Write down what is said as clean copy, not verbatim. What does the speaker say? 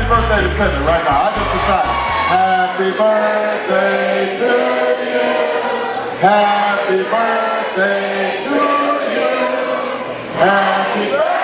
birthday to Timmy right now. I just decided. Happy birthday to you. Happy birthday to you. Happy birthday.